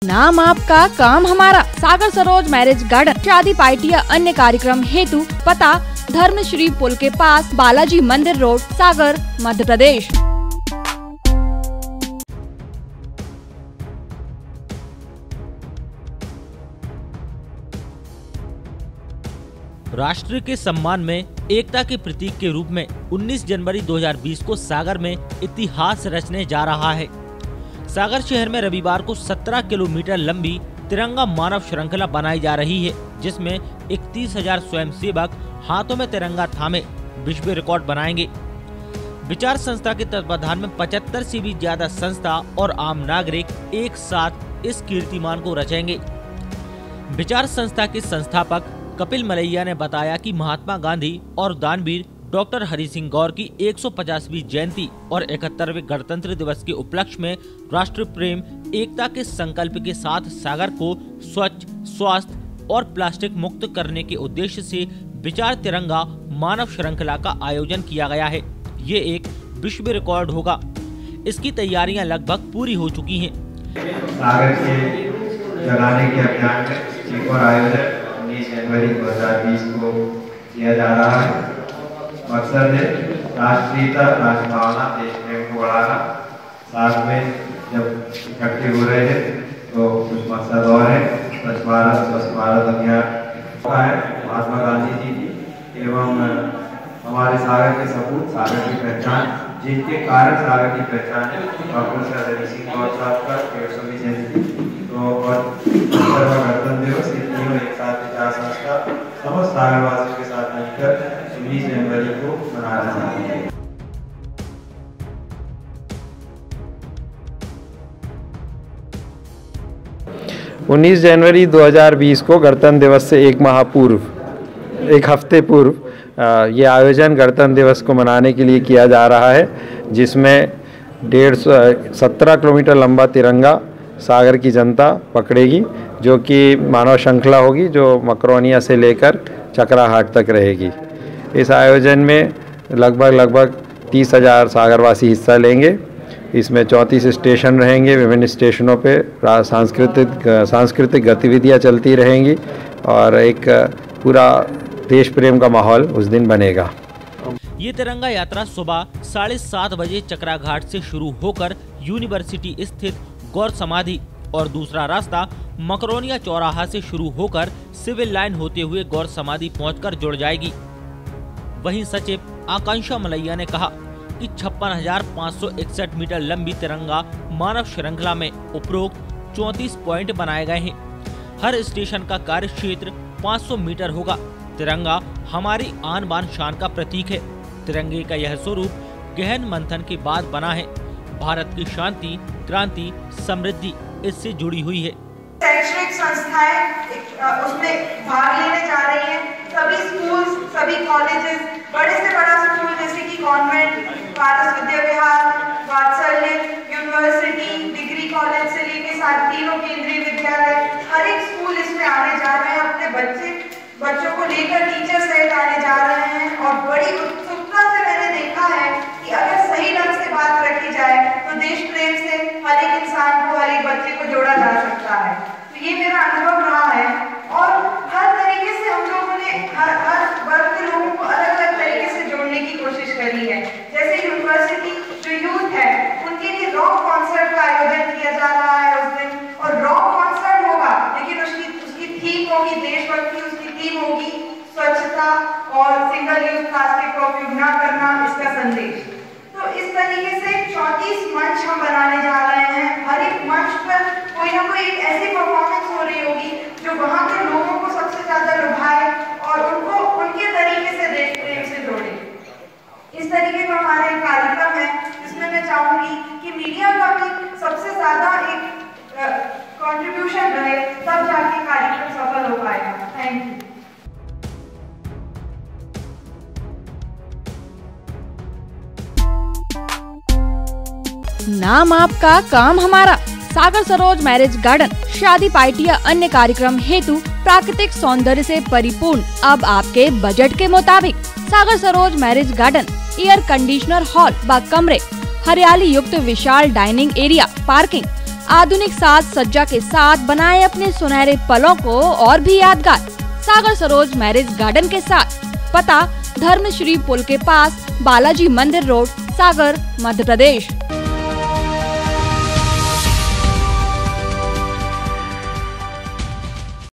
नाम आपका काम हमारा। Sagar Saroj marriage garden. शादी पार्टी या अन्य कार्यक्रम हेतु पता धर्मश्री पुल के पास, बालाजी मंदिर रोड, सागर, मध्य प्रदेश। राष्ट्र के सम्मान में एकता के प्रतीक के रूप में 19 जनवरी 2020 को सागर में इतिहास रचने जा रहा है। सागर शहर में रविवार को 17 किलोमीटर लंबी तिरंगा मानव श्रृंखला बनाई जा रही है, जिसमें 31,000 स्वयंसेवक हाथों में तिरंगा थामे विश्व रिकॉर्ड बनाएंगे। विचार संस्था के तत्वाधान में 75 से भी ज्यादा संस्था और आम नागरिक एक साथ इस कीर्तिमान को रचेंगे। विचार संस्था के संस्थापक कपिल मलैया ने बताया कि महात्मा गांधी और दानवीर डॉक्टर हरि सिंह गौर की 150वीं जयंती और 71वें गणतंत्र दिवस के उपलक्ष्य में राष्ट्र प्रेम एकता के संकल्प के साथ सागर को स्वच्छ, स्वास्थ्य और प्लास्टिक मुक्त करने के उद्देश्य से विचार तिरंगा मानव श्रृंखला का आयोजन किया गया है। ये एक विश्व रिकॉर्ड होगा। इसकी तैयारियां लगभग पूरी हो चुकी हैं। सागर के जगाने के अभियान में एक और आयोजन 19 जनवरी 2020 को किया जा रहा है। मकसद है राष्ट्रीयता, राष्ट्रभावना, देश प्रेम को बढ़ाना। साथ में जब इकट्ठे हो रहे हैं तो कुछ मकसद और है। स्वच्छ भारत अभियान है महात्मा गांधी जी की एवं हमारे सागर के सपूत, सागर की पहचान, जिनके कारण सागर की पहचान है डॉक्टर हरि सिंह गौर साहब का 150वीं जयंती तो और गणतंत्र दिवस, तीनों एक साथ विचार संस्था समस्त सागरवासियों के साथ मिलकर 19 जनवरी को मनाया जाता है। 19 जनवरी 2020 को गणतंत्र दिवस से एक हफ्ते पूर्व ये आयोजन गणतंत्र दिवस को मनाने के लिए किया जा रहा है, जिसमें 17 किलोमीटर लंबा तिरंगा सागर की जनता पकड़ेगी, जो कि मानव श्रृंखला होगी, जो मकरोनिया से लेकर चकराहाट तक रहेगी। इस आयोजन में लगभग 30,000 सागरवासी हिस्सा लेंगे। इसमें 34 स्टेशन रहेंगे। विभिन्न स्टेशनों पे सांस्कृतिक गतिविधियां चलती रहेंगी और एक पूरा देश प्रेम का माहौल उस दिन बनेगा। ये तिरंगा यात्रा सुबह 7:30 बजे चकराघाट से शुरू होकर यूनिवर्सिटी स्थित गौर समाधि और दूसरा रास्ता मकरोनिया चौराहा से शुरू होकर सिविल लाइन होते हुए गौर समाधि पहुंचकर जुड़ जाएगी। वहीं सचिव आकांक्षा मलैया ने कहा कि 56,561 मीटर लंबी तिरंगा मानव श्रृंखला में उपरोक्त 34 पॉइंट बनाए गए हैं। हर स्टेशन का कार्य क्षेत्र 500 मीटर होगा। तिरंगा हमारी आन बान शान का प्रतीक है। तिरंगे का यह स्वरूप गहन मंथन के बाद बना है। भारत की शांति, क्रांति, समृद्धि इससे जुड़ी हुई है। शैक्षणिक संस्थाएं उसमें भाग लेने जा रही हैं। सभी स्कूल, सभी कॉलेजेस, बड़े से बड़ा स्कूल जैसे कि कॉन्वेंट, पारस विद्या विहार, वात्सल्य यूनिवर्सिटी, डिग्री कॉलेज से लेके साथ तीनों केंद्रीय विद्यालय, हर एक स्कूल इसमें आने जा रहे हैं। अपने बच्चों को लेकर टीचर सहित आने जा रहे हैं और बड़ी उत्सुकता से मैंने देखा है कि अगर सही ढंग से बात रखी जाए तो देश प्रेम से हर एक इंसान को, हर एक बच्चे को जोड़ा जा सकता है। तो ये मेरा अनुभव रहा है और हर तरीके से हम लोगों ने हर वर्ग के लोगों को अलग अलग तरीके से जोड़ने की कोशिश करी है। जैसे यूनिवर्सिटी जो यूथ है उनके लिए रॉक कॉन्सर्ट का आयोजन किया जा रहा है उस दिन, और रॉक कॉन्सर्ट होगा लेकिन उसकी थीम होगी देशभक्ति, उसकी थीम होगी स्वच्छता और सिंगल यूज प्लास्टिक का उपयोग न करना, इसका संदेश। तो इस तरीके से 34 मंच हम बनाने जा रहे हैं। हर एक मंच पर कोई ना कोई एक ऐसी परफॉर्मेंस हो रही होगी जो वहाँ के लोगों को सबसे ज्यादा लुभाए और उनको उनके तरीके से देश प्रेम से जोड़े। इस तरीके का हमारा एक कार्यक्रम है जिसमें मैं चाहूंगी कि मीडिया का भी सबसे ज्यादा एक कंट्रीब्यूशन रहे, तब जाके कार्यक्रम सफल हो पाएगा। Thank you. नाम आपका काम हमारा। Sagar Saroj marriage garden. शादी पार्टी या अन्य कार्यक्रम हेतु प्राकृतिक सौंदर्य से परिपूर्ण, अब आपके बजट के मुताबिक। Sagar Saroj marriage garden. Air conditioner hall, 12 कमरे, हरियाली युक्त विशाल डाइनिंग एरिया, पार्किंग, आधुनिक साज सज्जा के साथ बनाए अपने सुनहरे पलों को और भी यादगार। सागर सरोज मैरिज गार्डन के साथ। पता धर्मश्री पुल के पास, बालाजी मंदिर रोड, सागर, मध्य प्रदेश।